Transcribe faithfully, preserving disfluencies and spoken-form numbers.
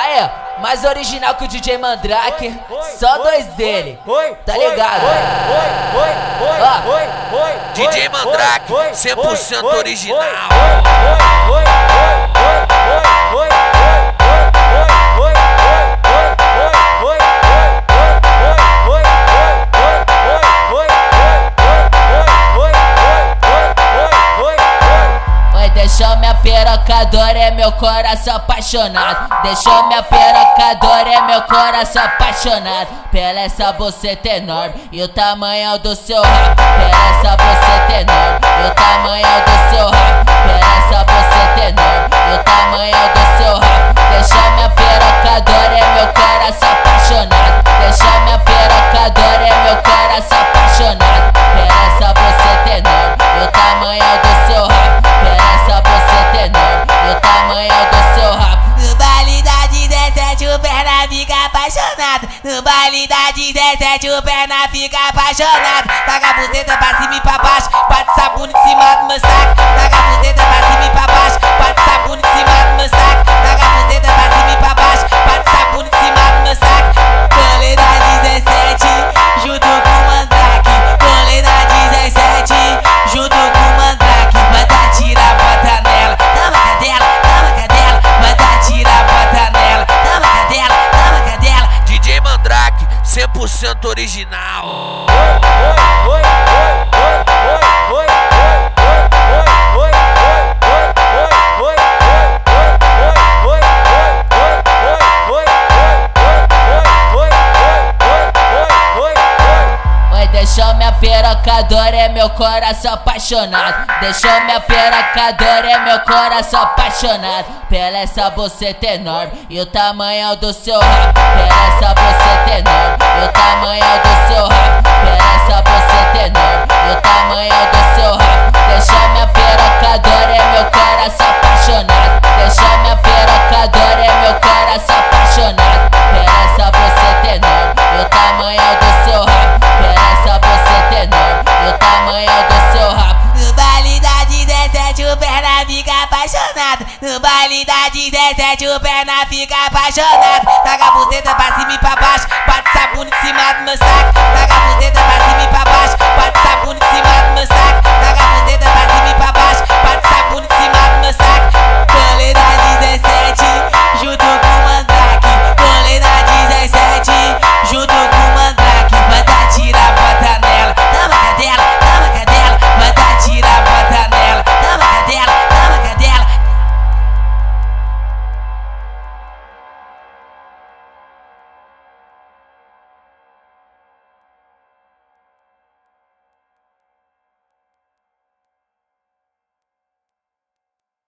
Aí, mais original que o D J Mandrake, só dois dele, tá ligado? Ó, D J Mandrake, cem por cento original. Deixou minha perocadora, é meu coração apaixonado. Deixou minha perocadora, é meu coração apaixonado. Pela essa buceta enorme e o tamanho do seu rabo. Pela essa buceta enorme e o tamanho do seu rabo. Pela essa buceta enorme e o tamanho do seu rabo. Deixou minha perocadora, é meu coração apaixonado. Deixou minha perocadora, é meu coração apaixonado. Pela essa buceta enorme e o tamanho do seu rabo. Pela essa buceta enorme e o tamanho do seu rabo. No baile da dezessete o perna fica apaixonado. No baile da dezessete o perna fica apaixonado. Taca a buceta pra cima e pra baixo, bate sabão em cima do meu saco. Taca a buceta pra cima e pra baixo, bate sabão em cima do meu saco. Taca a buceta pra cima e pra baixo, bate sabão em cima do meu saco. Colei na dezessete junto com o Mandrake. Colei na dezessete junto com o Mandrake. Manda tirar, bota nela, dá uma cadela, dá uma cadela. Manda tirar, bota nela, dá uma cadela, dá uma cadela. D J Mandrake, cem por cento original. Deixou minha perocadora, é meu coração apaixonado. Deixou minha perocadora, é meu coração apaixonado. Pela essa buceta enorme e o tamanho do seu rabo. Pela essa buceta enorme e o tamanho do seu rabo. Pela essa buceta enorme e o tamanho do seu rabo. Deixou minha perocadora, é meu coração apaixonado. Deixou minha perocadora, é meu coração apaixonado. Pela essa buceta enorme e o tamanho do seu rabo. Pela essa buceta enorme e o tamanho do seu rabo. No baile da dezessete o perna fica apaixonado. No baile da dezessete o perna fica apaixonado. Taca a buceta pra cima e pra baixo, bate sabão em cima do meu saco. Taca a buceta pra cima e pra baixo, bate sabão em cima do meu saco.